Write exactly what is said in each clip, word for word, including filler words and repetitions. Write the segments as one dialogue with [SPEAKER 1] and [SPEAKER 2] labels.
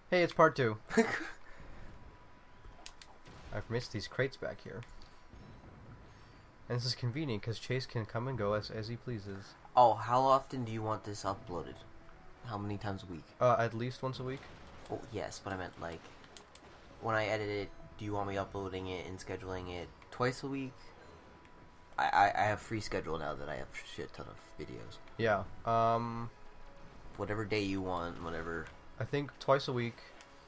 [SPEAKER 1] Hey, it's part two. I've missed these crates back here. And this is convenient because Chase can come and go as, as he pleases.
[SPEAKER 2] Oh, how often do you want this uploaded? How many times a week?
[SPEAKER 1] Uh, at least once a week.
[SPEAKER 2] Oh, yes, but I meant, like, when I edit it, do you want me uploading it and scheduling it twice a week? I, I, I have free schedule now that I have a shit ton of videos.
[SPEAKER 1] Yeah. Um...
[SPEAKER 2] Whatever day you want, whatever.
[SPEAKER 1] I think twice a week.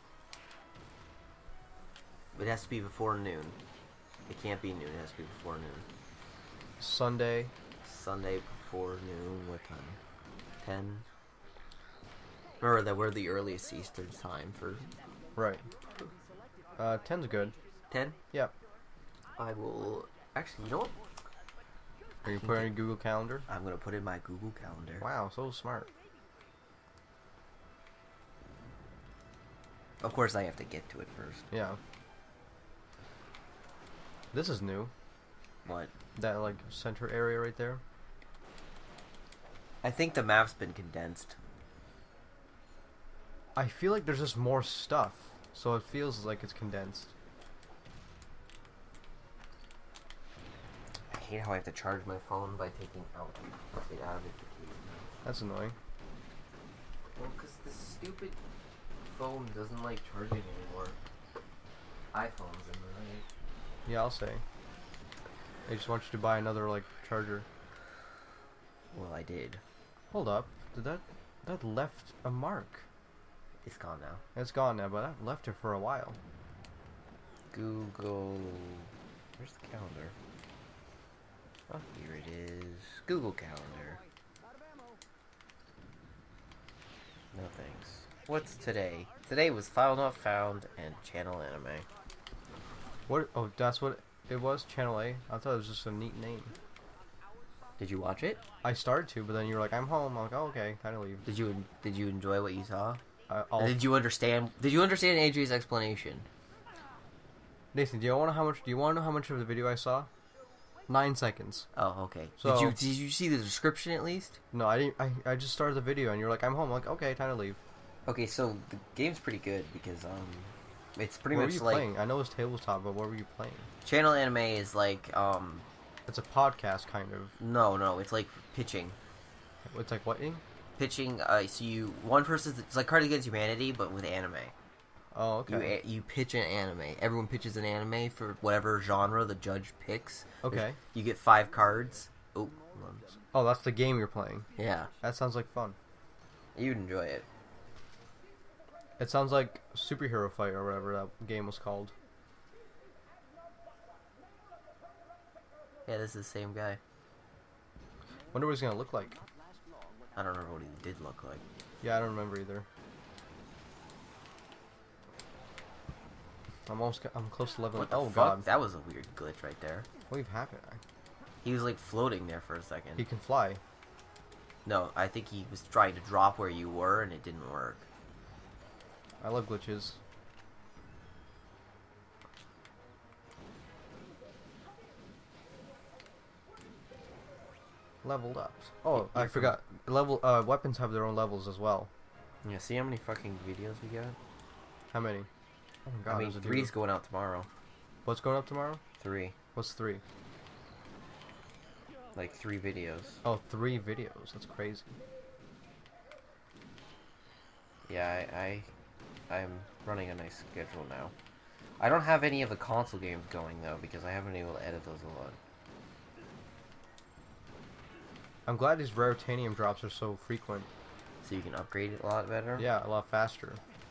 [SPEAKER 2] It has to be before noon. It can't be noon, it has to be before noon.
[SPEAKER 1] Sunday.
[SPEAKER 2] Sunday before noon, what time? ten? Remember that we're the earliest Eastern time for...
[SPEAKER 1] Right. Uh, ten's good.
[SPEAKER 2] ten?
[SPEAKER 1] Yep.
[SPEAKER 2] I will... Actually, you know what?
[SPEAKER 1] Are you putting it in Google Calendar?
[SPEAKER 2] I'm gonna put it in my Google Calendar.
[SPEAKER 1] Wow, so smart.
[SPEAKER 2] Of course, I have to get to it first.
[SPEAKER 1] Yeah. This is new.
[SPEAKER 2] What?
[SPEAKER 1] That, like, center area right there.
[SPEAKER 2] I think the map's been condensed.
[SPEAKER 1] I feel like there's just more stuff, so it feels like it's condensed.
[SPEAKER 2] I hate how I have to charge my phone by taking out it out of it.
[SPEAKER 1] That's annoying.
[SPEAKER 2] Well, because the stupid phone doesn't like charging anymore. iPhones and right.
[SPEAKER 1] Yeah, I'll say. I just want you to buy another, like, charger.
[SPEAKER 2] Well, I did.
[SPEAKER 1] Hold up. Did that... That left a mark.
[SPEAKER 2] It's gone now.
[SPEAKER 1] It's gone now, but I've left it for a while.
[SPEAKER 2] Google... Where's the calendar? Oh, here it is. Google Calendar. No thanks. What's today? Today was File Not Found and Channel Anime.
[SPEAKER 1] What? Oh, that's what it was? Channel A? I thought it was just a neat name.
[SPEAKER 2] Did you watch it?
[SPEAKER 1] I started to, but then you were like, I'm home. I'm like, oh, okay, time to leave.
[SPEAKER 2] Did you Did you enjoy what you saw?
[SPEAKER 1] Uh,
[SPEAKER 2] Or did you understand? Did you understand A J's explanation?
[SPEAKER 1] Nathan, do you want to know how much? Do you want to know how much of the video I saw? Nine seconds.
[SPEAKER 2] Oh, okay.
[SPEAKER 1] So,
[SPEAKER 2] did you Did you see the description at least?
[SPEAKER 1] No, I didn't. I, I just started the video, and you're like, I'm home. I'm like, okay, time to leave.
[SPEAKER 2] Okay, so the game's pretty good because um, it's pretty
[SPEAKER 1] what
[SPEAKER 2] much
[SPEAKER 1] were you
[SPEAKER 2] like
[SPEAKER 1] playing? I know it's tabletop, but what were you playing?
[SPEAKER 2] Channel Anime is like um.
[SPEAKER 1] It's a podcast, kind of.
[SPEAKER 2] No, no, it's like pitching.
[SPEAKER 1] It's like what?
[SPEAKER 2] Pitching. Uh, so you one person. It's like Cards Against Humanity, but with anime.
[SPEAKER 1] Oh, okay.
[SPEAKER 2] You you pitch an anime. Everyone pitches an anime for whatever genre the judge picks.
[SPEAKER 1] Okay.
[SPEAKER 2] You get five cards. Oh. hold on.
[SPEAKER 1] Oh, that's the game you're playing.
[SPEAKER 2] Yeah.
[SPEAKER 1] That sounds like fun.
[SPEAKER 2] You'd enjoy it.
[SPEAKER 1] It sounds like Superhero Fight or whatever that game was called.
[SPEAKER 2] Yeah, this is the same guy.
[SPEAKER 1] Wonder what he's gonna look like.
[SPEAKER 2] I don't remember what he did look like.
[SPEAKER 1] Yeah, I don't remember either. I'm almost. I'm close to level.
[SPEAKER 2] What the
[SPEAKER 1] Oh
[SPEAKER 2] fuck?
[SPEAKER 1] god,
[SPEAKER 2] That was a weird glitch right there.
[SPEAKER 1] what even happened?
[SPEAKER 2] He was like floating there for a second.
[SPEAKER 1] He can fly.
[SPEAKER 2] No, I think he was trying to drop where you were and it didn't work.
[SPEAKER 1] I love glitches. Leveled up. Oh, I
[SPEAKER 2] You're from-
[SPEAKER 1] forgot. Level. Uh, weapons have their own levels as well.
[SPEAKER 2] Yeah, see how many fucking videos we got?
[SPEAKER 1] How many? Oh my god,
[SPEAKER 2] I mean,
[SPEAKER 1] there's a
[SPEAKER 2] three's
[SPEAKER 1] dude.
[SPEAKER 2] going out tomorrow.
[SPEAKER 1] What's going up tomorrow?
[SPEAKER 2] Three.
[SPEAKER 1] What's three?
[SPEAKER 2] Like three videos.
[SPEAKER 1] Oh, three videos. That's crazy.
[SPEAKER 2] Yeah, I, I, I'm running a nice schedule now. I don't have any of the console games going though because I haven't been able to edit those a lot.
[SPEAKER 1] I'm glad these raritanium drops are so frequent.
[SPEAKER 2] So you can upgrade it a lot better?
[SPEAKER 1] Yeah, a lot faster.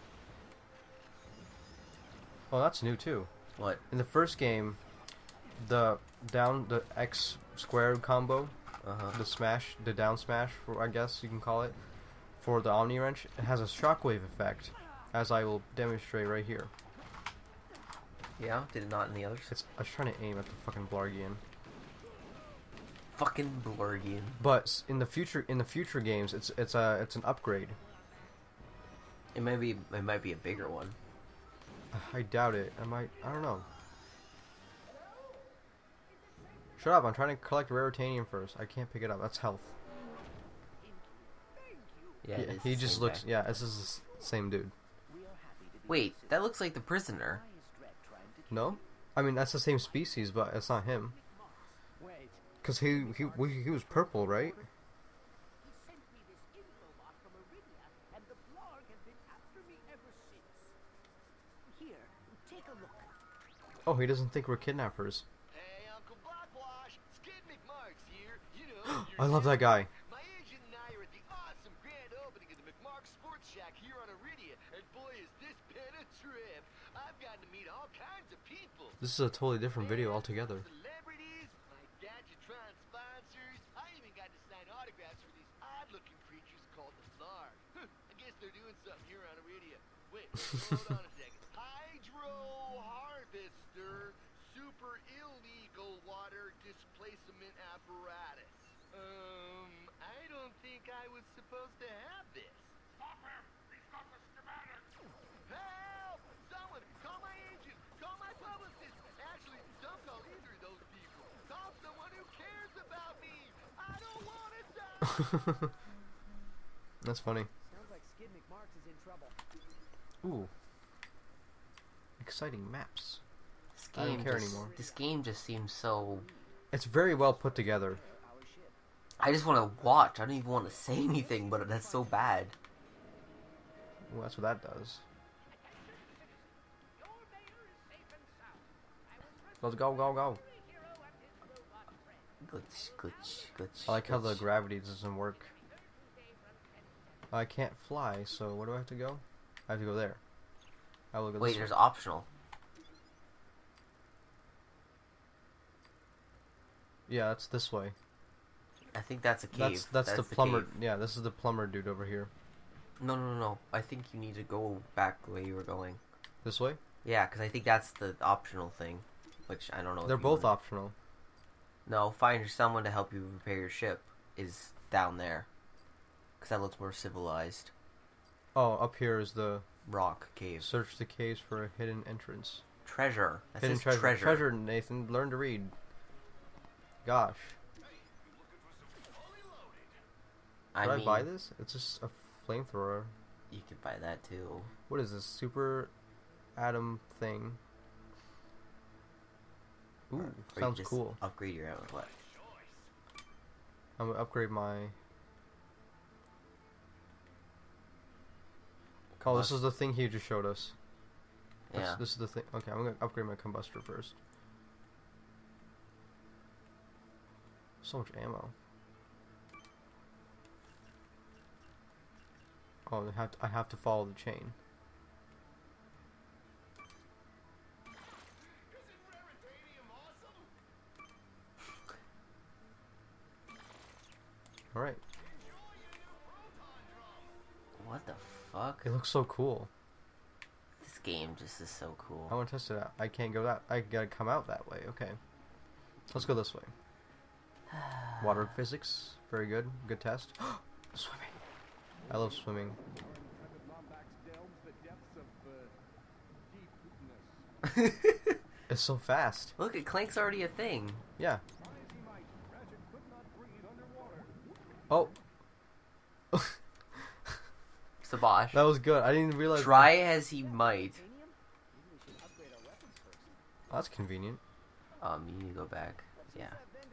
[SPEAKER 1] Oh, that's new too.
[SPEAKER 2] What?
[SPEAKER 1] In the first game, the down the X squared combo,
[SPEAKER 2] Uh-huh.
[SPEAKER 1] the smash, the down smash, for I guess you can call it, for the Omni Wrench, it has a shockwave effect, as I will demonstrate right here.
[SPEAKER 2] Yeah? Did it not in the others?
[SPEAKER 1] It's I was trying to aim at the fucking Blargian.
[SPEAKER 2] Fucking Blorgian.
[SPEAKER 1] But s- in the future, in the future games, it's it's a it's an upgrade.
[SPEAKER 2] It might be. It might be a bigger one.
[SPEAKER 1] I doubt it. I might. I don't know. Shut up! I'm trying to collect raritanium first. I can't pick it up. That's health.
[SPEAKER 2] Yeah,
[SPEAKER 1] Yeah,
[SPEAKER 2] it is
[SPEAKER 1] he
[SPEAKER 2] the
[SPEAKER 1] just
[SPEAKER 2] same
[SPEAKER 1] looks.
[SPEAKER 2] guy.
[SPEAKER 1] Yeah, this is the s- same dude.
[SPEAKER 2] Wait, that looks like the prisoner.
[SPEAKER 1] No? I mean, that's the same species, but it's not him. Because he, he, he was purple, right? Oh, he doesn't think we're kidnappers.
[SPEAKER 3] Hey, Uncle Blackwash, Skid McMark's here. You know,
[SPEAKER 1] I love that guy.
[SPEAKER 3] My agent and I are at the awesome grand opening of the McMark Sports Shack here on Iridia, and boy, is this been a trip. I've gotten to meet all kinds of people.
[SPEAKER 1] This is a totally different video altogether.
[SPEAKER 3] Celebrities, my Gadgetron sponsors. I even got to sign autographs for these odd-looking creatures called the Flarg. I guess they're doing something here on Iridia. Wait, hold on a second. Hydro Harvester Super Illegal Water Displacement Apparatus. Um, I don't think I was supposed to have this. Stop him! He's got the schematics! Help! Someone! Call my agent! Call my publicist! Actually, don't call either of those people. Call someone who cares about me! I don't want to die!
[SPEAKER 1] That's funny.
[SPEAKER 4] Sounds like Skid McMarks is in trouble.
[SPEAKER 1] Ooh. Exciting maps.
[SPEAKER 2] This
[SPEAKER 1] I don't
[SPEAKER 2] game
[SPEAKER 1] care
[SPEAKER 2] just,
[SPEAKER 1] anymore.
[SPEAKER 2] This game just seems so...
[SPEAKER 1] It's very well put together.
[SPEAKER 2] I just want to watch. I don't even want to say anything, but that's so bad.
[SPEAKER 1] Well, that's what that does. Let's go, go, go.
[SPEAKER 2] Good, good, good.
[SPEAKER 1] I like how the gravity doesn't work. I can't fly, so where do I have to go? I have to go there. I will go
[SPEAKER 2] Wait,
[SPEAKER 1] this
[SPEAKER 2] there's
[SPEAKER 1] way.
[SPEAKER 2] optional.
[SPEAKER 1] Yeah, that's this way.
[SPEAKER 2] I think that's a cave.
[SPEAKER 1] That's that's, the
[SPEAKER 2] the
[SPEAKER 1] plumber.
[SPEAKER 2] cave.
[SPEAKER 1] Yeah, this is the plumber dude over here.
[SPEAKER 2] No, no, no, no. I think you need to go back the way you were going.
[SPEAKER 1] This way?
[SPEAKER 2] Yeah, because I think that's the optional thing. Which, I don't know. if
[SPEAKER 1] They're
[SPEAKER 2] you
[SPEAKER 1] both
[SPEAKER 2] wanna-
[SPEAKER 1] optional.
[SPEAKER 2] No, find someone to help you repair your ship is down there. Because that looks more civilized.
[SPEAKER 1] Oh, up here is the
[SPEAKER 2] Rock cave.
[SPEAKER 1] search the caves for a hidden entrance.
[SPEAKER 2] Treasure. That
[SPEAKER 1] hidden
[SPEAKER 2] says
[SPEAKER 1] treasure.
[SPEAKER 2] treasure.
[SPEAKER 1] Treasure, Nathan. Learn to read. Gosh.
[SPEAKER 2] I
[SPEAKER 1] Should I,
[SPEAKER 2] mean,
[SPEAKER 1] buy this? It's just a flamethrower.
[SPEAKER 2] you could buy that too.
[SPEAKER 1] What is this? Super atom thing. Ooh,
[SPEAKER 2] Or you
[SPEAKER 1] sounds
[SPEAKER 2] just
[SPEAKER 1] cool.
[SPEAKER 2] Upgrade your own what?
[SPEAKER 1] I'm gonna upgrade my... Oh, this is the thing he just showed us. This,
[SPEAKER 2] Yeah.
[SPEAKER 1] this is the thing. Okay, I'm gonna upgrade my combustor first. So much ammo. Oh, I have to, I have to follow the chain. All right.
[SPEAKER 2] What the fuck?
[SPEAKER 1] It looks so cool.
[SPEAKER 2] This game just is so cool.
[SPEAKER 1] I want to test it out. I can't go that. I gotta come out that way. Okay. Let's go this way. Water physics. Very good. Good test. Swimming. I love swimming. It's so fast.
[SPEAKER 2] Look, at Clank's already a thing.
[SPEAKER 1] Yeah. Oh.
[SPEAKER 2] Subash.
[SPEAKER 1] That was good. I didn't realize.
[SPEAKER 2] Try as he might.
[SPEAKER 1] Oh, that's convenient.
[SPEAKER 2] Um, you need to go back. Yeah.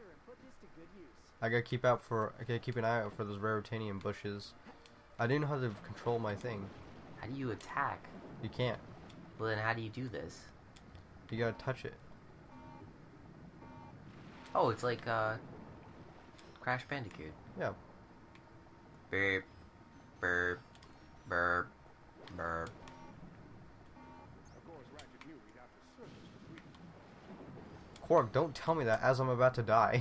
[SPEAKER 1] I gotta keep out for. I gotta keep an eye out for those rare titanium bushes. I didn't know how to control my thing.
[SPEAKER 2] How do you attack?
[SPEAKER 1] You can't.
[SPEAKER 2] Well, then how do you do this?
[SPEAKER 1] You gotta touch it.
[SPEAKER 2] Oh, it's like, uh... Crash Bandicoot.
[SPEAKER 1] Yeah.
[SPEAKER 2] Burp. Burp. Burp. Burp.
[SPEAKER 1] Quark, don't tell me that as I'm about to die.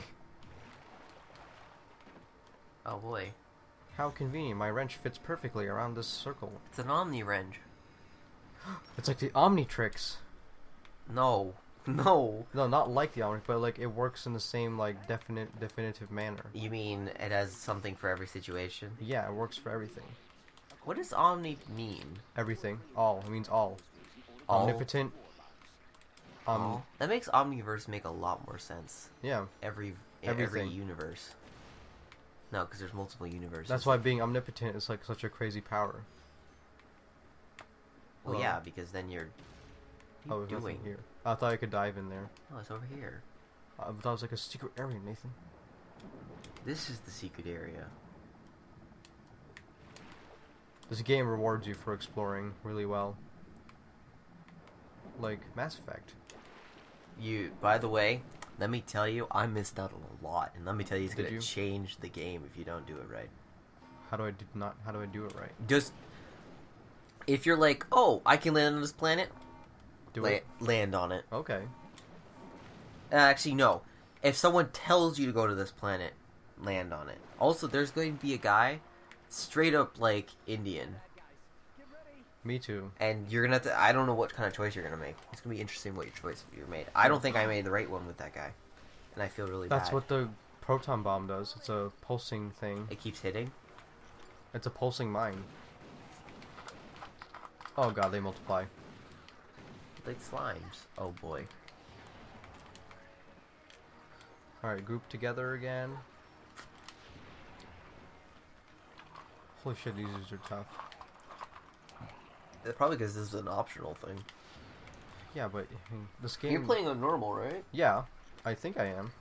[SPEAKER 2] Oh boy.
[SPEAKER 1] How convenient. My wrench fits perfectly around this circle.
[SPEAKER 2] It's an Omni wrench.
[SPEAKER 1] It's like the Omnitrix.
[SPEAKER 2] No. No.
[SPEAKER 1] No, not like the Omnitrix, but like it works in the same like definite, definitive manner.
[SPEAKER 2] You mean it has something for every situation?
[SPEAKER 1] Yeah, it works for everything.
[SPEAKER 2] What does Omni mean?
[SPEAKER 1] Everything. All. It means all.
[SPEAKER 2] All?
[SPEAKER 1] Omnipotent. Um.
[SPEAKER 2] All? That makes Omniverse make a lot more sense.
[SPEAKER 1] Yeah.
[SPEAKER 2] Every in every
[SPEAKER 1] Everything.
[SPEAKER 2] universe. No, because there's multiple universes.
[SPEAKER 1] That's why being omnipotent is like such a crazy power.
[SPEAKER 2] Well,
[SPEAKER 1] Hello.
[SPEAKER 2] yeah, because then you're. What
[SPEAKER 1] Oh,
[SPEAKER 2] are you
[SPEAKER 1] there's
[SPEAKER 2] doing?
[SPEAKER 1] nothing here. I thought I could dive in there.
[SPEAKER 2] Oh, it's over here.
[SPEAKER 1] I thought it was like a secret area, Nathan.
[SPEAKER 2] This is the secret area.
[SPEAKER 1] This game rewards you for exploring really well. Like Mass Effect.
[SPEAKER 2] You, by the way, let me tell you, I missed out on a lot, and let me tell you, it's
[SPEAKER 1] Did
[SPEAKER 2] gonna
[SPEAKER 1] you?
[SPEAKER 2] change the game if you don't do it right.
[SPEAKER 1] How do I do not? How do I do it right?
[SPEAKER 2] Just if you're like, oh, I can land on this planet,
[SPEAKER 1] Do
[SPEAKER 2] la-
[SPEAKER 1] it.
[SPEAKER 2] land on it.
[SPEAKER 1] Okay.
[SPEAKER 2] Uh, actually, no. If someone tells you to go to this planet, land on it. Also, there's going to be a guy, straight up like Indian,
[SPEAKER 1] Me too.
[SPEAKER 2] and you're gonna have to. I don't know what kind of choice you're gonna make. It's gonna be interesting what your choice you made. I don't think I made the right one with that guy, and I feel really
[SPEAKER 1] That's
[SPEAKER 2] bad.
[SPEAKER 1] what the proton bomb does. It's a pulsing thing.
[SPEAKER 2] It keeps hitting.
[SPEAKER 1] It's a pulsing mine. Oh god, they multiply.
[SPEAKER 2] Like slimes. Oh boy.
[SPEAKER 1] Alright, group together again. Holy shit, these are tough.
[SPEAKER 2] It's probably because this is an optional thing.
[SPEAKER 1] Yeah, but I mean, this game...
[SPEAKER 2] You're playing on normal, right?
[SPEAKER 1] Yeah, I think I am.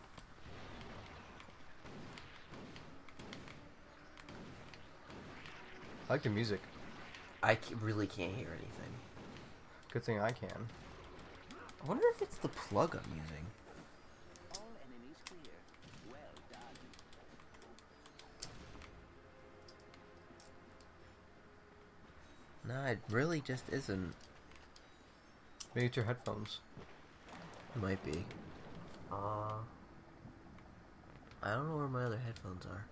[SPEAKER 1] I like the music.
[SPEAKER 2] I c- really can't hear anything.
[SPEAKER 1] Good thing I can.
[SPEAKER 2] I wonder if it's the plug I'm using.
[SPEAKER 4] All enemies clear. Well done.
[SPEAKER 2] Nah, it really just isn't.
[SPEAKER 1] Maybe it's your headphones.
[SPEAKER 2] It might be. Uh, I don't know where my other headphones are.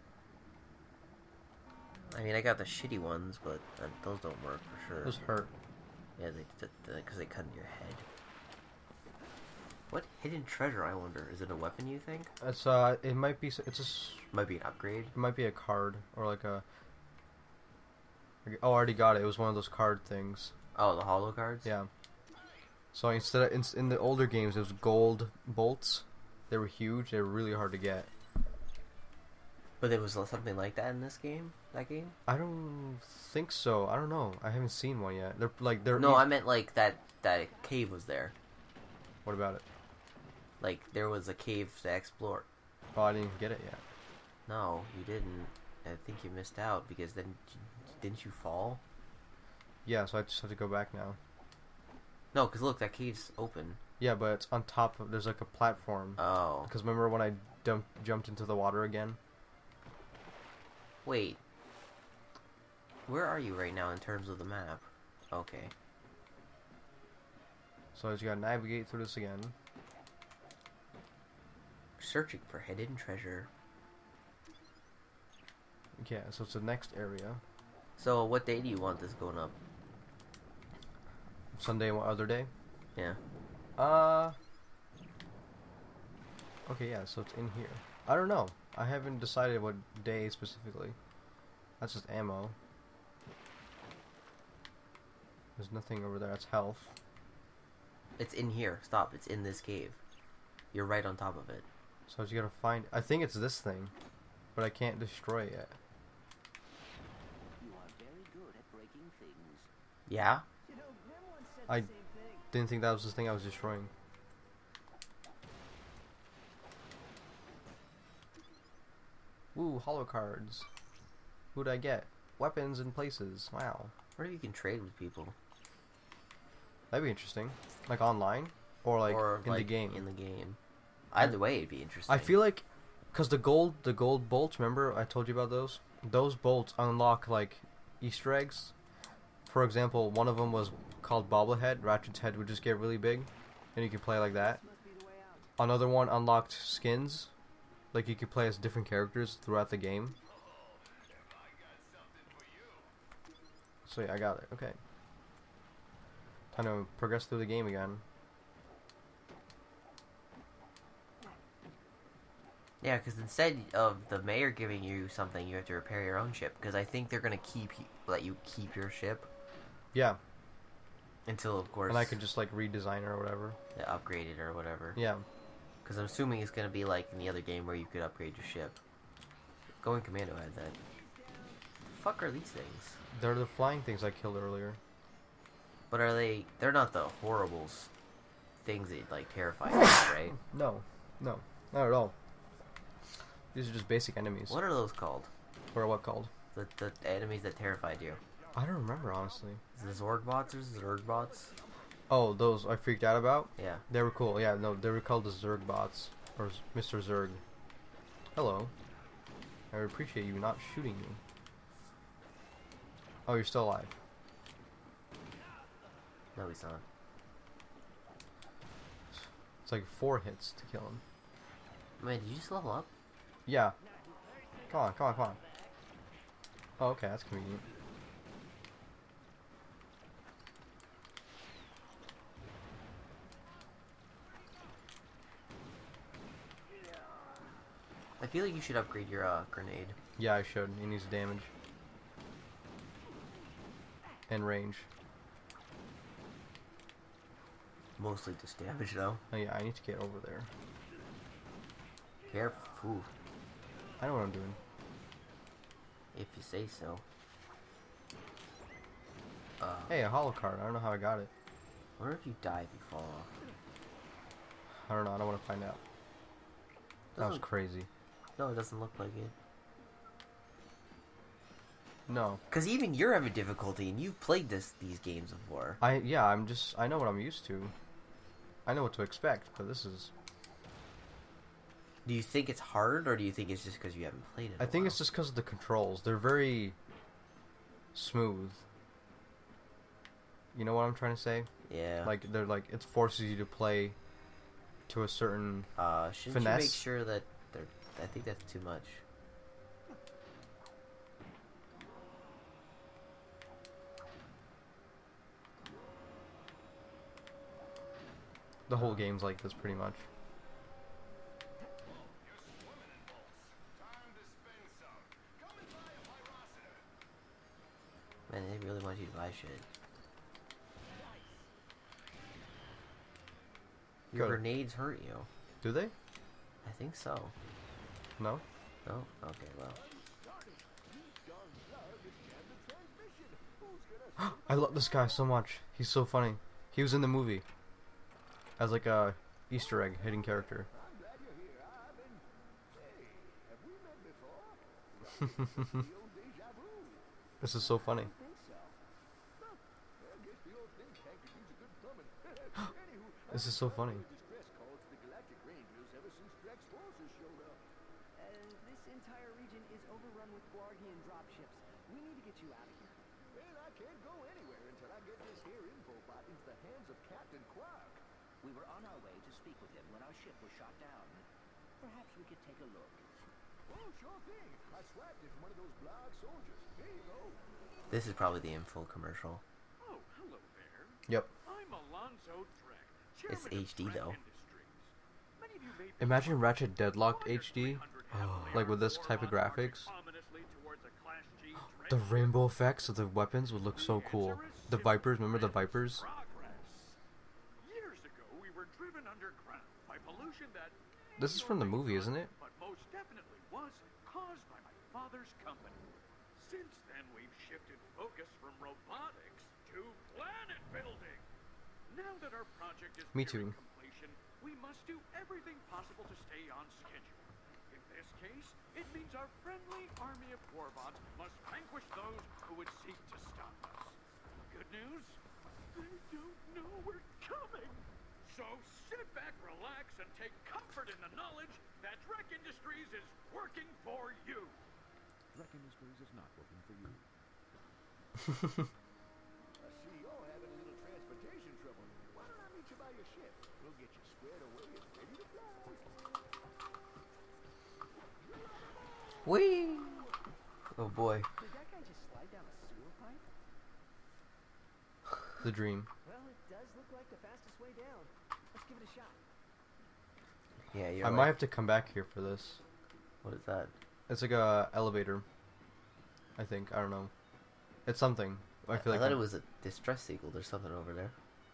[SPEAKER 2] I mean, I got the shitty ones, but uh, those don't work for sure.
[SPEAKER 1] Those hurt.
[SPEAKER 2] Yeah, they because they cut in your head. What hidden treasure? I wonder. Is it a weapon? You think?
[SPEAKER 1] It's uh, it might be. s- It's a. s-
[SPEAKER 2] Might be an upgrade.
[SPEAKER 1] It might be a card or like a. Oh, I already got it. It was one of those card things.
[SPEAKER 2] Oh, the hollow cards.
[SPEAKER 1] Yeah. So instead of in, in the older games, it was gold bolts. They were huge. They were really hard to get.
[SPEAKER 2] But there was something like that in this game. That game.
[SPEAKER 1] I don't think so. I don't know. I haven't seen one yet. They're like they're.
[SPEAKER 2] No,
[SPEAKER 1] each-
[SPEAKER 2] I meant like that. That cave was there.
[SPEAKER 1] What about it?
[SPEAKER 2] Like there was a cave to explore.
[SPEAKER 1] Oh, I didn't get it yet.
[SPEAKER 2] No, you didn't. I think you missed out because then didn't you fall?
[SPEAKER 1] Yeah, so I just have to go back now.
[SPEAKER 2] No, because look, that cave's open.
[SPEAKER 1] Yeah, but it's on top of. There's like a platform.
[SPEAKER 2] Oh,
[SPEAKER 1] Because remember when I dumped, jumped into the water again?
[SPEAKER 2] wait. Where are you right now in terms of the map? Okay.
[SPEAKER 1] So I just gotta navigate through this again.
[SPEAKER 2] Searching for hidden treasure.
[SPEAKER 1] Yeah, so it's the next area.
[SPEAKER 2] So, what day do you want this going up?
[SPEAKER 1] Sunday and what other day?
[SPEAKER 2] Yeah.
[SPEAKER 1] Uh. Okay, yeah, so it's in here. I don't know. I haven't decided what day specifically. That's just ammo. There's nothing over there. That's health.
[SPEAKER 2] It's in here. Stop. It's in this cave. You're right on top of it.
[SPEAKER 1] So I just gotta find. I think it's this thing, but I can't destroy it yet.
[SPEAKER 4] You are very good at breaking things.
[SPEAKER 2] Yeah?
[SPEAKER 4] You know, Grim once said
[SPEAKER 1] I-
[SPEAKER 4] the same thing.
[SPEAKER 1] Didn't think that was the thing I was destroying. Ooh, hollow cards. Who'd I get? Weapons and places. Wow.
[SPEAKER 2] What if you can trade with people?
[SPEAKER 1] That'd be interesting. Like online? Or like
[SPEAKER 2] or
[SPEAKER 1] in
[SPEAKER 2] like,
[SPEAKER 1] the game?
[SPEAKER 2] In the game. Either way, it'd be interesting.
[SPEAKER 1] I feel like, cause the gold, the gold bolts. Remember, I told you about those. Those bolts unlock like Easter eggs. For example, one of them was called Bobblehead. Ratchet's head would just get really big, and you could play like that.
[SPEAKER 4] Must be the way out.
[SPEAKER 1] Another one unlocked skins, like you could play as different characters throughout the game. So yeah, I got it. Okay. Time to progress through the game again.
[SPEAKER 2] Yeah, because instead of the mayor giving you something, you have to repair your own ship. Because I think they're gonna keep you, let you keep your ship
[SPEAKER 1] Yeah,
[SPEAKER 2] until, of course,
[SPEAKER 1] and I could just like redesign it or whatever.
[SPEAKER 2] they upgrade it or whatever.
[SPEAKER 1] Yeah.
[SPEAKER 2] Because I'm assuming it's gonna be like in the other game where you could upgrade your ship. Going Commando had that. The fuck are these things?
[SPEAKER 1] They're the flying things I killed earlier.
[SPEAKER 2] But are they? They're not the horrible s- things that like terrify you, right?
[SPEAKER 1] No, no, not at all. These are just basic enemies.
[SPEAKER 2] What are those called?
[SPEAKER 1] Or what called?
[SPEAKER 2] The the enemies that terrified you.
[SPEAKER 1] I don't remember, honestly.
[SPEAKER 2] Is it Zorgbots or Zergbots?
[SPEAKER 1] Oh, those I freaked out about?
[SPEAKER 2] Yeah.
[SPEAKER 1] They were cool. Yeah, no, they were called the Zerg bots. Or Mister Zerg. Hello. I would appreciate you not shooting me. Oh, you're still alive.
[SPEAKER 2] No, he's not.
[SPEAKER 1] It's like four hits to kill him.
[SPEAKER 2] Man, did you just level up?
[SPEAKER 1] Yeah. Come on, come on, come on. Oh, okay, that's convenient.
[SPEAKER 2] I feel like you should upgrade your uh, grenade.
[SPEAKER 1] Yeah, I should. It needs damage. And range.
[SPEAKER 2] Mostly just damage, though.
[SPEAKER 1] Oh yeah, I need to get over there.
[SPEAKER 2] Careful.
[SPEAKER 1] I know what I'm doing.
[SPEAKER 2] If you say so. Uh,
[SPEAKER 1] Hey, a hollow card. I don't know how I got it.
[SPEAKER 2] I wonder if you die if you fall off.
[SPEAKER 1] I don't know. I don't want to find out. That was
[SPEAKER 2] Doesn't-
[SPEAKER 1] crazy.
[SPEAKER 2] No, it doesn't look like it.
[SPEAKER 1] No.
[SPEAKER 2] Because even you're having difficulty, and you've played this these games before.
[SPEAKER 1] I yeah. I'm just. I know what I'm used to. I know what to expect, but this is.
[SPEAKER 2] Do you think it's hard, or do you think it's just because you haven't played it?
[SPEAKER 1] I think it's just because of the controls. They're very smooth. You know what I'm trying to say?
[SPEAKER 2] Yeah.
[SPEAKER 1] Like they're like it forces you to play to a certain.
[SPEAKER 2] uh, shouldn't you
[SPEAKER 1] finesse.
[SPEAKER 2] make sure that they're? I think that's too much.
[SPEAKER 1] The whole game's like this, pretty much.
[SPEAKER 2] Man, they really want you to buy shit. Your
[SPEAKER 1] Good.
[SPEAKER 2] grenades hurt you.
[SPEAKER 1] Do they?
[SPEAKER 2] I think so.
[SPEAKER 1] No.
[SPEAKER 2] No? Okay, well.
[SPEAKER 1] I love this guy so much. He's so funny. He was in the movie as like a Easter egg hidden character. This is so funny. This is so funny.
[SPEAKER 4] This entire region is overrun with Guardian dropships. We need to get you out of here.
[SPEAKER 3] Man, I can't go anywhere until I get this here info bot into the hands of Captain Quark.
[SPEAKER 4] We were on our way to speak with him when our ship was shot down. Perhaps we could take a look.
[SPEAKER 3] Oh, sure thing. I swapped it from one of those blog soldiers. Here you go.
[SPEAKER 2] This is probably the info commercial.
[SPEAKER 5] Oh, hello there.
[SPEAKER 1] Yep.
[SPEAKER 5] I'm Alonzo Drek,
[SPEAKER 2] It's
[SPEAKER 5] chairman of
[SPEAKER 2] H D
[SPEAKER 5] Drek
[SPEAKER 2] though.
[SPEAKER 5] Industries. Many of you may be
[SPEAKER 1] Imagine
[SPEAKER 5] aware
[SPEAKER 1] Ratchet Deadlocked H D.
[SPEAKER 5] Oh,
[SPEAKER 1] Like with this type of graphics.
[SPEAKER 5] ominously towards a Class G
[SPEAKER 1] The
[SPEAKER 5] dreadnought.
[SPEAKER 1] rainbow effects of the weapons would look so cool. The Vipers, remember the Vipers?
[SPEAKER 5] Progress. Years ago, we were driven underground by pollution that
[SPEAKER 1] This is from the movie, isn't it?
[SPEAKER 5] but most definitely was caused by my father's company. Since then, we've shifted focus from robotics to planet building. Now that our project is
[SPEAKER 1] Me
[SPEAKER 5] nearing
[SPEAKER 1] too.
[SPEAKER 5] completion, we must do everything possible to stay on schedule. In this case, it means our friendly army of warbots must vanquish those who would seek to stop us. Good news? They don't know we're coming. So sit back, relax, and take comfort in the knowledge that Drek Industries is working for you.
[SPEAKER 6] Drek Industries is not working for you.
[SPEAKER 3] I see you're having a little transportation trouble. Why don't I meet you by your ship? We'll get you squared away and ready to fly.
[SPEAKER 2] Whee! Oh boy.
[SPEAKER 4] Did that guy just slide down a sewer pipe?
[SPEAKER 1] The dream.
[SPEAKER 4] Well, it does look like the fastest way down. Let's give it a shot.
[SPEAKER 2] Yeah, you're
[SPEAKER 1] I
[SPEAKER 2] right.
[SPEAKER 1] might have to come back here for this.
[SPEAKER 2] What is that?
[SPEAKER 1] It's like a elevator. I think. I don't know. It's something. I feel like
[SPEAKER 2] thought
[SPEAKER 1] I'm-
[SPEAKER 2] it was a distress signal. There's something over there.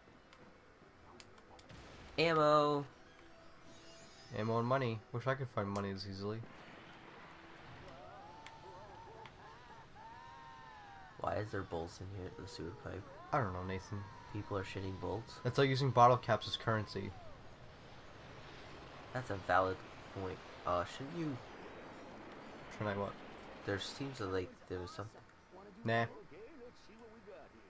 [SPEAKER 2] Ammo.
[SPEAKER 1] ammo and money. Wish I could find money as easily.
[SPEAKER 2] Why Why is there bolts in here? The sewer pipe.
[SPEAKER 1] I don't know, Nathan.
[SPEAKER 2] People are shitting bolts.
[SPEAKER 1] It's like using bottle caps as currency.
[SPEAKER 2] That's a valid point. Uh, shouldn't you?
[SPEAKER 1] Try what?
[SPEAKER 2] There seems to like there was something.
[SPEAKER 1] Nah.
[SPEAKER 6] Okay, let's see what we got here.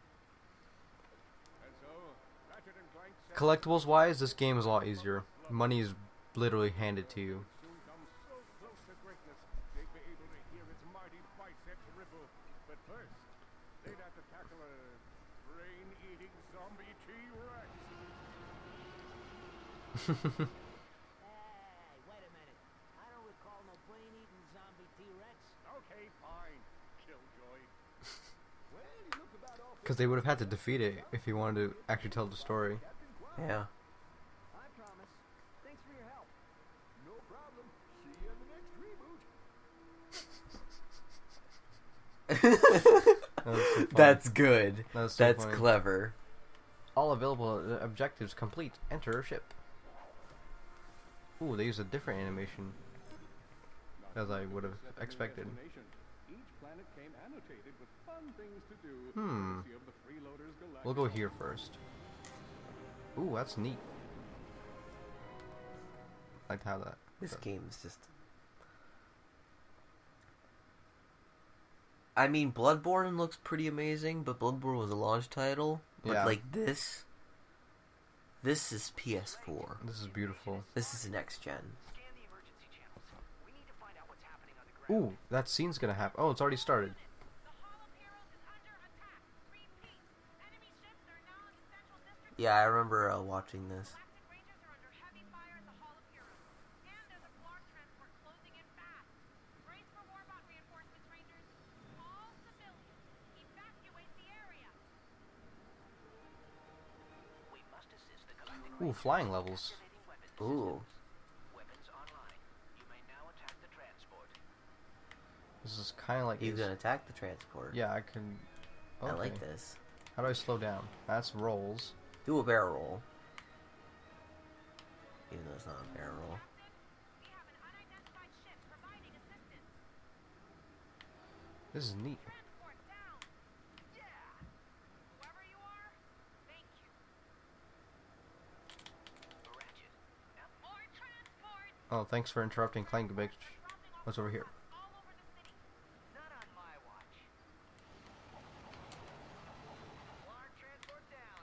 [SPEAKER 6] And so, Rachet and Clank set
[SPEAKER 1] Collectibles wise, this game is a lot easier. Money is literally handed to you.
[SPEAKER 6] soon come so close to greatness, they'd be able to hear its mighty biceps ripple. But first, they'd have to tackle a brain-eating zombie T-Rex.
[SPEAKER 4] Hey, wait a minute. I don't recall no brain-eating zombie T-Rex.
[SPEAKER 6] Okay, fine, Killjoy. Well, you look about all
[SPEAKER 1] Because they would have had to defeat it if he wanted to actually tell the story.
[SPEAKER 2] Yeah.
[SPEAKER 4] I promise. Thanks for your help.
[SPEAKER 6] No problem. See you in the next reboot.
[SPEAKER 1] That was so funny.
[SPEAKER 2] That's good.
[SPEAKER 1] That was so
[SPEAKER 2] That's
[SPEAKER 1] funny.
[SPEAKER 2] clever.
[SPEAKER 1] All available uh, objectives complete. Enter ship. Ooh, they used a different animation as I would have expected.
[SPEAKER 6] Each planet came annotated with fun things to do.
[SPEAKER 1] Hmm.
[SPEAKER 6] courtesy of the Freeloaders Galactic.
[SPEAKER 1] We'll go here first. Ooh, that's neat. I like how that.
[SPEAKER 2] This
[SPEAKER 1] that-
[SPEAKER 2] game is just. I mean, Bloodborne looks pretty amazing, but Bloodborne was a launch title. But
[SPEAKER 1] Yeah.
[SPEAKER 2] like this, this is P S four.
[SPEAKER 1] This is beautiful.
[SPEAKER 2] This is next gen.
[SPEAKER 4] Scan the emergency channels. We need to find out what's happening on the ground.
[SPEAKER 1] Ooh, that scene's gonna happen. Oh, it's already started.
[SPEAKER 2] Yeah, I remember uh, watching this.
[SPEAKER 4] We must assist the Galactic
[SPEAKER 1] Ooh, flying levels.
[SPEAKER 2] Ooh,
[SPEAKER 4] Weapons online. You may now attack the transport.
[SPEAKER 1] This is kind of like.
[SPEAKER 2] you
[SPEAKER 1] this-
[SPEAKER 2] can attack the transport.
[SPEAKER 1] Yeah, I can.
[SPEAKER 2] I like
[SPEAKER 1] Okay.
[SPEAKER 2] this.
[SPEAKER 1] How do I slow down? That's rolls.
[SPEAKER 2] Do a barrel roll. Even though it's not a barrel roll.
[SPEAKER 1] This is neat. Oh, thanks for interrupting Clank, bitch. What's over here?
[SPEAKER 3] Not on my watch. Alarm transport down.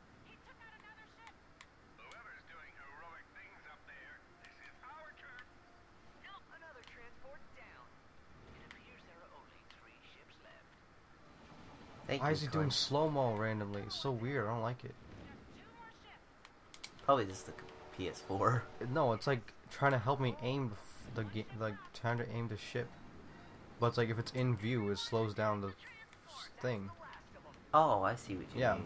[SPEAKER 3] Whoever's doing heroic things up there, this is our turn. No, another transport down.
[SPEAKER 4] It appears there are only three ships left.
[SPEAKER 2] Thank
[SPEAKER 1] Why
[SPEAKER 2] you,
[SPEAKER 1] is he doing
[SPEAKER 2] Clank.
[SPEAKER 1] slow-mo randomly? It's so weird. I don't like it.
[SPEAKER 2] Probably just the P S four.
[SPEAKER 1] No, it's like trying to help me aim bef- the game, like trying to aim the ship. But it's like if it's in view, it slows down the s- thing.
[SPEAKER 2] Oh, I see what you
[SPEAKER 1] Yeah.
[SPEAKER 2] mean.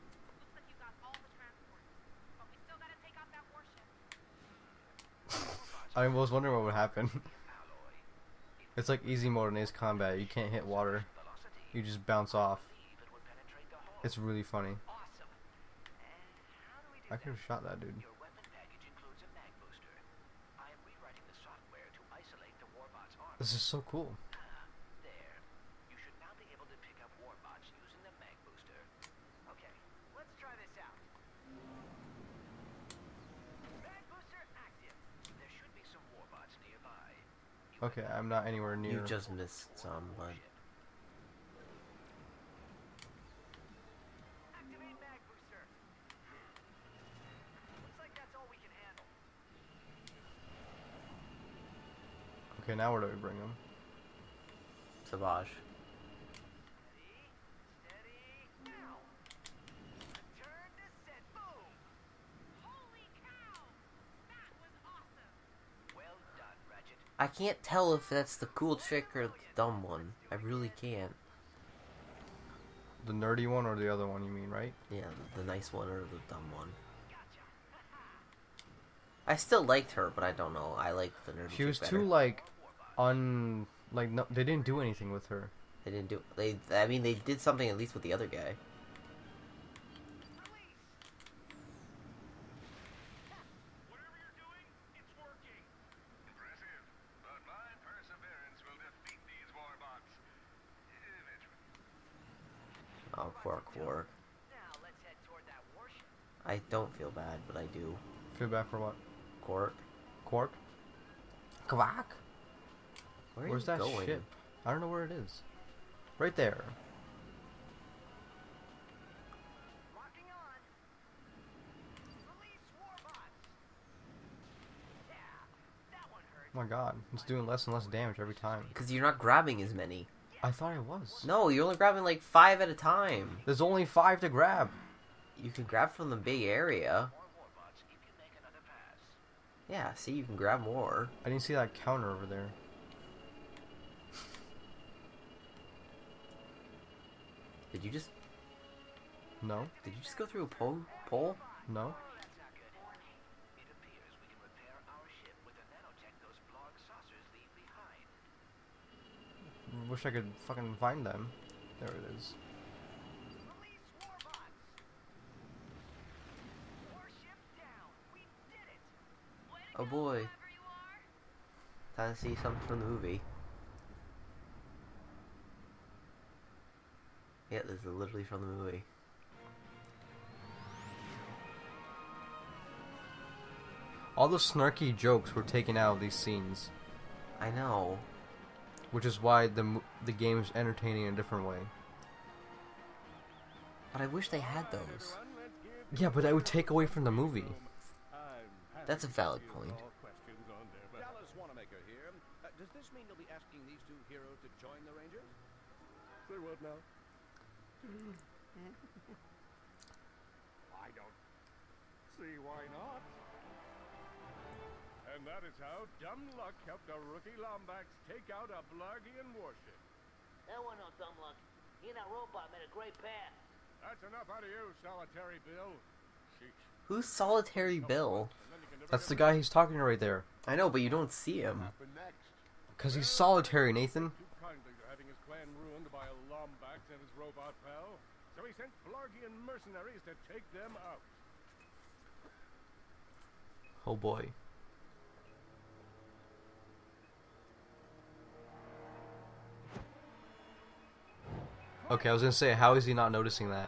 [SPEAKER 1] I was wondering what would happen. It's like easy mode in Ace Combat. You can't hit water. You just bounce off. It's really funny.
[SPEAKER 4] Awesome. And how do we do
[SPEAKER 1] I could have shot that dude.
[SPEAKER 4] Your weapon package includes a mag booster. I am rewriting the software to isolate the warbot's armor.
[SPEAKER 1] This is so cool.
[SPEAKER 4] There. You should now be able to pick up warbots using the mag booster.
[SPEAKER 3] Okay, let's try this out. Mag booster active.
[SPEAKER 4] There should be some warbots nearby. You
[SPEAKER 1] Okay, I'm not anywhere near.
[SPEAKER 2] You just missed some, but
[SPEAKER 3] Activate mag booster. Looks like that's all we can handle.
[SPEAKER 1] Okay, now where do we bring him?
[SPEAKER 2] Subash.
[SPEAKER 3] Steady, steady, now. Turn to set, boom.
[SPEAKER 7] Holy cow! That was awesome!
[SPEAKER 4] well done, Ratchet.
[SPEAKER 2] I can't tell if that's the cool trick or the dumb one. I really can't.
[SPEAKER 1] The nerdy one or the other one? You mean, right?
[SPEAKER 2] Yeah, the, the nice one or the dumb one. I still liked her, but I don't know. I like the nerdy
[SPEAKER 1] She
[SPEAKER 2] chick
[SPEAKER 1] was
[SPEAKER 2] better.
[SPEAKER 1] too like, un like no, they didn't do anything with her.
[SPEAKER 2] They didn't do. They. I mean, they did something at least with the other guy.
[SPEAKER 3] Whatever you're doing, it's working. Impressive. But my perseverance will defeat these warbots. Eventually.
[SPEAKER 2] Oh, quark, quark.
[SPEAKER 3] Now let's head toward that warship.
[SPEAKER 2] I don't feel bad, but I do.
[SPEAKER 1] Feel bad for what?
[SPEAKER 2] Quark.
[SPEAKER 1] Quark? Quack?
[SPEAKER 2] Where are
[SPEAKER 1] Where's
[SPEAKER 2] you
[SPEAKER 1] that
[SPEAKER 2] going?
[SPEAKER 1] ship? I don't know where it is. Right there.
[SPEAKER 3] Locking on. Release warbots. Yeah, that one hurt.
[SPEAKER 1] Oh my god, it's doing less and less damage every time.
[SPEAKER 2] Because you're not grabbing as many.
[SPEAKER 1] I thought it was.
[SPEAKER 2] No, you're only grabbing like five at a time.
[SPEAKER 1] There's only five to grab.
[SPEAKER 2] You can grab from the big area.
[SPEAKER 3] More warbots if you make another pass.
[SPEAKER 2] Yeah, see, you can grab more.
[SPEAKER 1] I didn't see that counter over there.
[SPEAKER 2] Did you just...
[SPEAKER 1] No?
[SPEAKER 2] Did you just go through a pole? pole?
[SPEAKER 1] No?
[SPEAKER 3] That's not good. It appears we can repair our ship with the nanotech those blog saucers leave behind.
[SPEAKER 1] Wish I could fucking find them. There it is.
[SPEAKER 3] Release warbots. Warship down. We did it.
[SPEAKER 2] Oh boy. Time to see something from the movie. Yeah, this is literally from the movie.
[SPEAKER 1] All the snarky jokes were taken out of these scenes,
[SPEAKER 2] I know.
[SPEAKER 1] which is why the mo- the game's entertaining in a different way.
[SPEAKER 2] But I wish they had those.
[SPEAKER 1] Yeah, but that would take away from the movie.
[SPEAKER 2] That's a valid point.
[SPEAKER 8] Dallas Wanamaker here. Uh, does this mean you'll be asking these two heroes to join the Rangers?
[SPEAKER 6] Say what now?
[SPEAKER 8] I don't see why not.
[SPEAKER 6] And that is how dumb luck helped the rookie Lombax take out a Blargian warship.
[SPEAKER 3] That wasn't no dumb luck. He and that robot made a great pass.
[SPEAKER 6] That's enough out of you, Solitary Bill. Sheesh.
[SPEAKER 2] Who's Solitary Bill?
[SPEAKER 6] And then you can never
[SPEAKER 1] That's the
[SPEAKER 6] get
[SPEAKER 1] guy he's talking to right there.
[SPEAKER 2] I know, but you don't see him.
[SPEAKER 6] happen next.
[SPEAKER 1] Cause he's solitary, Nathan.
[SPEAKER 6] Too kindly to having his clan ruined by a Lombax and his robot pal. So he sent Blargian mercenaries to take them out.
[SPEAKER 1] Oh boy. Okay, I was gonna say, how is he not noticing that?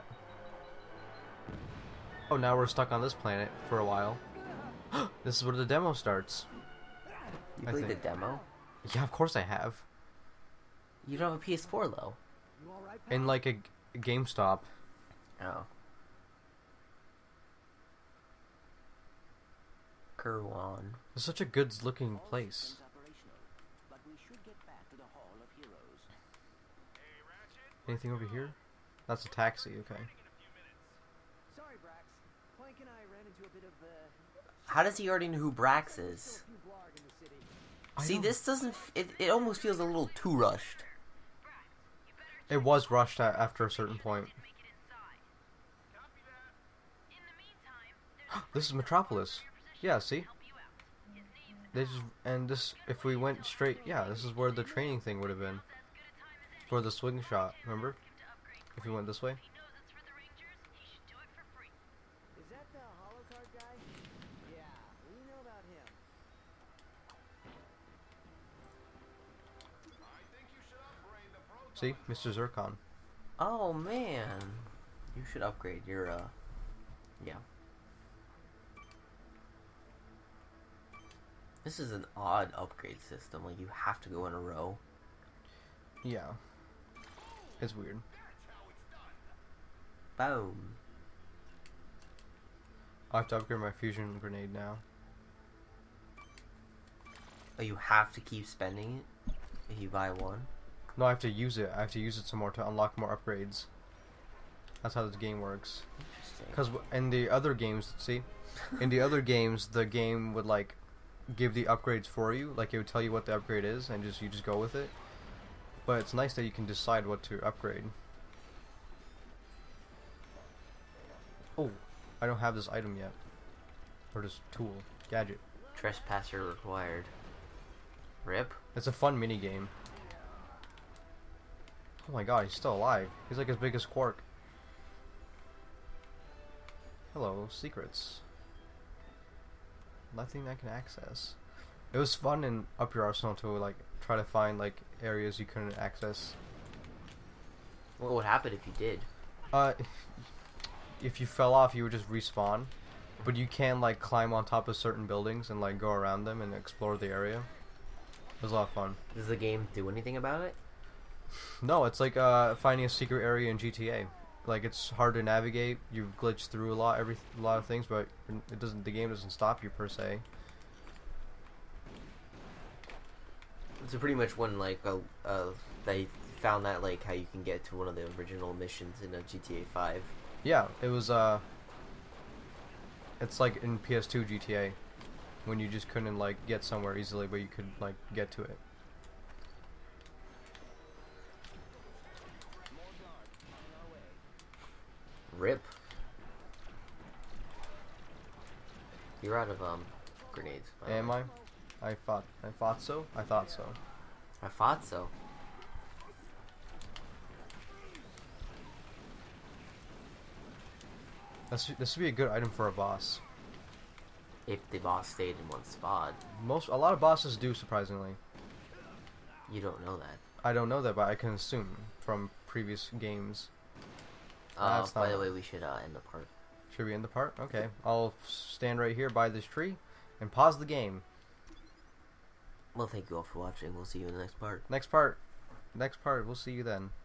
[SPEAKER 1] Oh, now we're stuck on this planet for a while. This is where the demo starts.
[SPEAKER 2] You
[SPEAKER 1] I
[SPEAKER 2] played the
[SPEAKER 1] think.
[SPEAKER 2] demo?
[SPEAKER 1] Yeah, of course I have.
[SPEAKER 2] You don't have a P S four though.
[SPEAKER 1] In like a, g- GameStop.
[SPEAKER 2] Oh. Kerwan.
[SPEAKER 1] It's such a good looking place.
[SPEAKER 4] Systems operational, but we should get back to the Hall of Heroes.
[SPEAKER 1] Anything over here? That's a taxi, okay.
[SPEAKER 9] Sorry, Brax. Clank and I ran into a bit of, uh...
[SPEAKER 2] How does he already know who Brax is?
[SPEAKER 9] few blarg in the city.
[SPEAKER 1] I
[SPEAKER 2] See,
[SPEAKER 1] know.
[SPEAKER 2] this doesn't... F it, it almost feels a little too rushed.
[SPEAKER 1] It was rushed at, after a certain point. This is Metropolis. Yeah, see? They just, and this, if we went straight, yeah, this is where the training thing would have been. For the swing shot, remember? If we went this way.
[SPEAKER 9] Is that the holocard guy? Yeah, we know about him.
[SPEAKER 1] See? Mister Zircon.
[SPEAKER 2] Oh, man. You should upgrade your, uh... Yeah. This is an odd upgrade system. Like, you have to go in a row.
[SPEAKER 1] Yeah. It's weird.
[SPEAKER 2] Boom.
[SPEAKER 1] I have to upgrade my fusion grenade now.
[SPEAKER 2] Oh, you have to keep spending it if you buy one?
[SPEAKER 1] No, I have to use it. I have to use it some more to unlock more upgrades. That's how this game works.
[SPEAKER 2] Interesting.
[SPEAKER 1] Because in the other games, see? In the other games, the game would, like, give the upgrades for you. Like, it would tell you what the upgrade is, and just you just go with it. But it's nice that you can decide what to upgrade. Oh, I don't have this item yet. Or this tool. Gadget.
[SPEAKER 2] Trespasser required. Rip?
[SPEAKER 1] It's a fun mini game. Oh my god, he's still alive. He's like as big as Quark. Hello, secrets. Nothing I can access. It was fun in Up Your Arsenal to like try to find like areas you couldn't access.
[SPEAKER 2] What would happen if you did?
[SPEAKER 1] Uh, if you fell off, you would just respawn. But you can like climb on top of certain buildings and like go around them and explore the area. It was a lot of fun.
[SPEAKER 2] Does the game do anything about it?
[SPEAKER 1] No, it's like uh, finding a secret area in G T A. Like it's hard to navigate. You glitch through a lot, every a lot of things, but it doesn't. The game doesn't stop you per se.
[SPEAKER 2] So pretty much when like uh, uh, they found that like how you can get to one of the original missions in a G T A five.
[SPEAKER 1] Yeah, it was. Uh, it's like in P S two G T A, when you just couldn't like get somewhere easily, but you could like get to it.
[SPEAKER 2] Rip. You're out of um grenades. by the
[SPEAKER 1] Am
[SPEAKER 2] way.
[SPEAKER 1] I? I thought. I thought so. I thought so.
[SPEAKER 2] I thought so.
[SPEAKER 1] This this would be a good item for a boss.
[SPEAKER 2] If the boss stayed in one spot,
[SPEAKER 1] Most a lot of bosses do, surprisingly.
[SPEAKER 2] you don't know that.
[SPEAKER 1] I don't know that, but I can assume from previous games.
[SPEAKER 2] Uh,
[SPEAKER 1] That's
[SPEAKER 2] by
[SPEAKER 1] not-
[SPEAKER 2] the way, we should uh, end the part.
[SPEAKER 1] Should we end the part? Okay, I'll stand right here by this tree and pause the game.
[SPEAKER 2] Well, thank you all for watching. We'll see you in the next part.
[SPEAKER 1] Next part. Next part. We'll see you then.